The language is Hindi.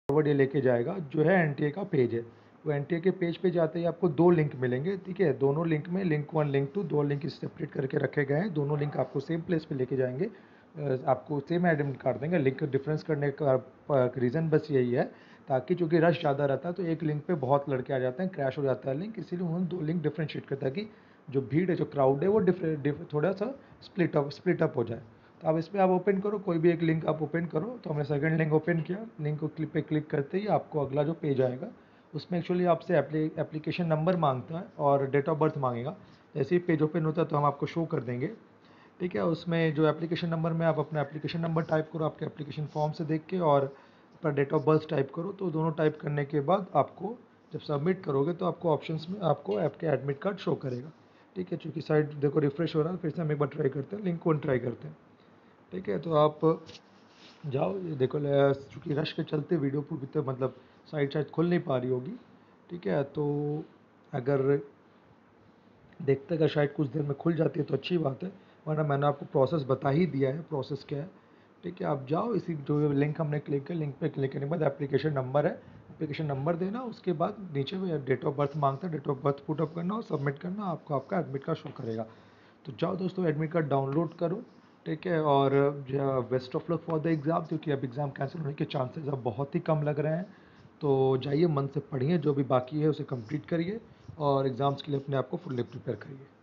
फॉरवर्ड ये लेके जाएगा जो है एनटीए का पेज है। वो एनटीए के पेज पे जाते ही आपको 2 लिंक मिलेंगे, ठीक है। दोनों लिंक में लिंक 1 लिंक 2 2 लिंक सेपरेट करके रखे गए हैं। दोनों लिंक आपको सेम प्लेस पे लेके जाएंगे, आपको सेम एडमिट कार्ड देंगे। लिंक डिफरेंस करने का रीज़न बस यही है, ताकि चूँकि रश ज़्यादा रहता है तो एक लिंक पे बहुत लड़के आ जाते हैं, क्रैश हो जाता है लिंक, इसीलिए उन्होंने 2 लिंक डिफरेंशिएट करता है कि जो भीड़ है, जो क्राउड है, वो थोड़ा सा स्प्लिट अप हो जाए। तो अब इसमें आप ओपन करो, कोई भी एक लिंक आप ओपन करो। तो हमने सेकंड लिंक ओपन किया। लिंक को क्लिक करते ही आपको अगला जो पेज आएगा, उसमें एक्चुअली आपसे एप्लीकेशन नंबर मांगता है और डेट ऑफ बर्थ मांगेगा। जैसे ही पेज ओपन होता है तो हम आपको शो कर देंगे, ठीक है। उसमें जो एप्लीकेशन नंबर में आप अपना एप्लीकेशन नंबर टाइप करो आपके एप्लीकेशन फॉर्म से देख के, और अपना डेट ऑफ बर्थ टाइप करो। तो दोनों टाइप करने के बाद आपको जब सबमिट करोगे तो आपको ऑप्शंस में आपको ऐप के एडमिट कार्ड शो करेगा, ठीक है। चूँकि साइट देखो रिफ्रेश हो रहा है, फिर से हम एक बार ट्राई करते हैं, लिंक 1 ट्राई करते हैं, ठीक है। तो आप जाओ, ये देखो चूँकि रश के चलते वीडियो पूरी तो मतलब साइट शायद खुल नहीं पा रही होगी, ठीक है। तो अगर देखते अगर शायद कुछ देर में खुल जाती है तो अच्छी बात है, वरना मैंने आपको प्रोसेस बता ही दिया है, प्रोसेस क्या है, ठीक है। आप जाओ, इसी जो लिंक हमने क्लिक किया, लिंक पे क्लिक करने के बाद एप्लीकेशन नंबर है, एप्लीकेशन नंबर देना, उसके बाद नीचे में डेट ऑफ बर्थ मांगता है, date of birth put up करना और सबमिट करना, आपको आपका एडमिट कार्ड शो करेगा। तो जाओ दोस्तों, एडमिट कार्ड डाउनलोड करो, ठीक है। और best of luck for the exam, क्योंकि अब एग्ज़ाम कैंसिल होने के चांसेस अब बहुत ही कम लग रहे हैं। तो जाइए, मन से पढ़िए, जो भी बाकी है उसे कंप्लीट करिए और एग्ज़ाम्स के लिए अपने आप को फुल्ली प्रिपेयर करिए।